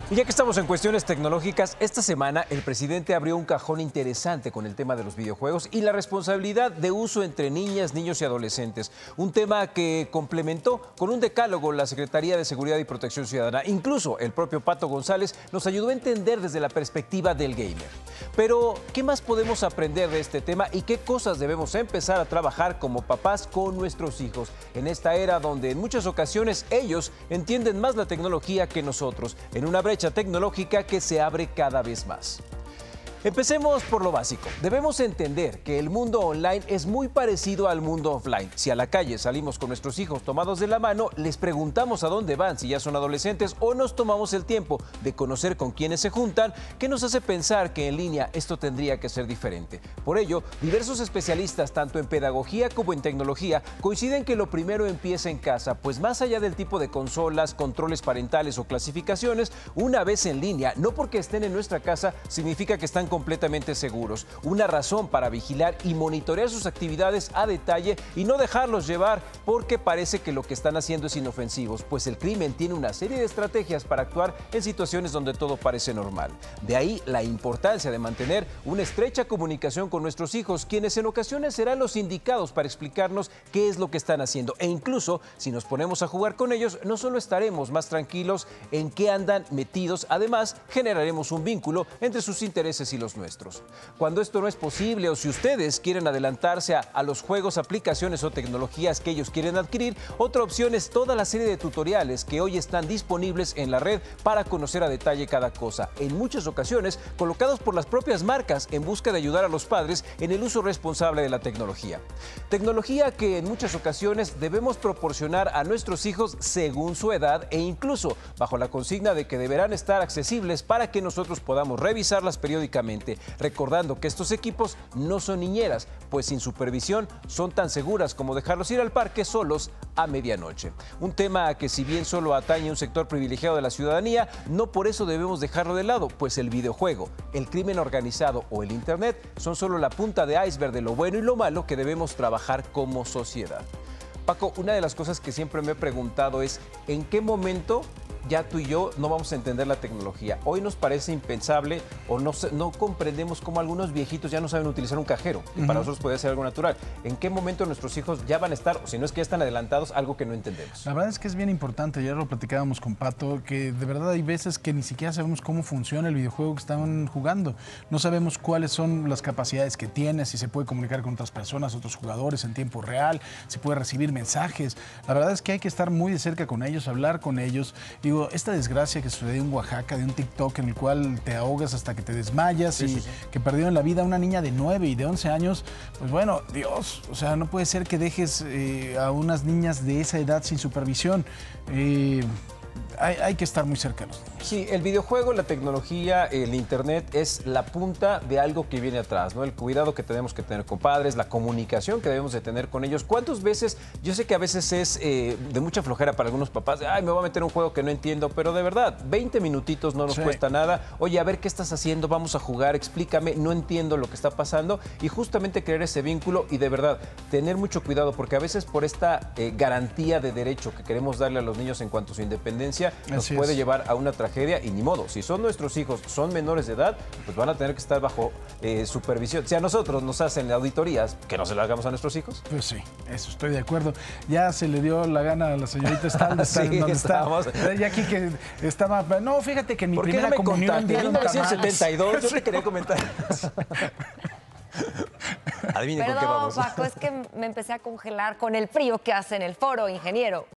Y ya que estamos en cuestiones tecnológicas, esta semana el presidente abrió un cajón interesante con el tema de los videojuegos y la responsabilidad de uso entre niñas, niños y adolescentes. Un tema que complementó con un decálogo la Secretaría de Seguridad y Protección Ciudadana. Incluso el propio Pato González nos ayudó a entender desde la perspectiva del gamer. Pero, ¿qué más podemos aprender de este tema y qué cosas debemos empezar a trabajar como papás con nuestros hijos en esta era donde en muchas ocasiones ellos entienden más la tecnología que nosotros, en una brecha tecnológica que se abre cada vez más? Empecemos por lo básico. Debemos entender que el mundo online es muy parecido al mundo offline. Si a la calle salimos con nuestros hijos tomados de la mano, les preguntamos a dónde van si ya son adolescentes o nos tomamos el tiempo de conocer con quiénes se juntan, ¿qué nos hace pensar que en línea esto tendría que ser diferente? Por ello, diversos especialistas, tanto en pedagogía como en tecnología, coinciden que lo primero empieza en casa, pues más allá del tipo de consolas, controles parentales o clasificaciones, una vez en línea, no porque estén en nuestra casa, significa que están completamente seguros. Una razón para vigilar y monitorear sus actividades a detalle y no dejarlos llevar porque parece que lo que están haciendo es inofensivo, pues el crimen tiene una serie de estrategias para actuar en situaciones donde todo parece normal. De ahí la importancia de mantener una estrecha comunicación con nuestros hijos, quienes en ocasiones serán los indicados para explicarnos qué es lo que están haciendo. E incluso, si nos ponemos a jugar con ellos, no solo estaremos más tranquilos en qué andan metidos, además generaremos un vínculo entre sus intereses y los nuestros. Cuando esto no es posible o si ustedes quieren adelantarse a los juegos, aplicaciones o tecnologías que ellos quieren adquirir, otra opción es toda la serie de tutoriales que hoy están disponibles en la red para conocer a detalle cada cosa, en muchas ocasiones colocados por las propias marcas en busca de ayudar a los padres en el uso responsable de la tecnología. Tecnología que en muchas ocasiones debemos proporcionar a nuestros hijos según su edad e incluso bajo la consigna de que deberán estar accesibles para que nosotros podamos revisarlas periódicamente, recordando que estos equipos no son niñeras, pues sin supervisión son tan seguras como dejarlos ir al parque solos a medianoche. Un tema que si bien solo atañe a un sector privilegiado de la ciudadanía, no por eso debemos dejarlo de lado, pues el videojuego, el crimen organizado o el internet son solo la punta de iceberg de lo bueno y lo malo que debemos trabajar como sociedad. Paco, una de las cosas que siempre me he preguntado es ¿en qué momento ya tú y yo no vamos a entender la tecnología? Hoy nos parece impensable o no comprendemos cómo algunos viejitos ya no saben utilizar un cajero y para nosotros puede ser algo natural. ¿En qué momento nuestros hijos ya van a estar, o si no es que ya están adelantados, algo que no entendemos? La verdad es que es bien importante, ya lo platicábamos con Pato, que de verdad hay veces que ni siquiera sabemos cómo funciona el videojuego que están jugando. No sabemos cuáles son las capacidades que tiene, si se puede comunicar con otras personas, otros jugadores en tiempo real, si puede recibir mensajes. La verdad es que hay que estar muy de cerca con ellos, hablar con ellos. Digo, esta desgracia que sucedió en Oaxaca, de un TikTok en el cual te ahogas hasta que te desmayas que perdieron la vida una niña de 9 y de 11 años, pues bueno, Dios, o sea, no puede ser que dejes a unas niñas de esa edad sin supervisión. Hay que estar muy cerca de los niños. Sí, el videojuego, la tecnología, el internet es la punta de algo que viene atrás, ¿no? El cuidado que tenemos que tener con padres, la comunicación que debemos de tener con ellos. ¿Cuántas veces? Yo sé que a veces es de mucha flojera para algunos papás, ay, me voy a meter un juego que no entiendo, pero de verdad, 20 minutitos no nos cuesta nada. Oye, a ver qué estás haciendo, vamos a jugar, explícame, no entiendo lo que está pasando, y justamente crear ese vínculo y de verdad tener mucho cuidado, porque a veces por esta garantía de derecho que queremos darle a los niños en cuanto a su independencia, nos puede llevar a una tragedia y ni modo. Si son nuestros hijos, son menores de edad, pues van a tener que estar bajo supervisión. Si a nosotros nos hacen auditorías, que no se las hagamos a nuestros hijos. Pues sí, eso estoy de acuerdo. Ya se le dio la gana a la señorita Estal de estar en donde está. Ya aquí que estaba... No, fíjate que en mi primera comunión... En 1972 yo te quería comentar. Adivine con qué vamos. Paco, es que me empecé a congelar con el frío que hace en el foro, ingeniero.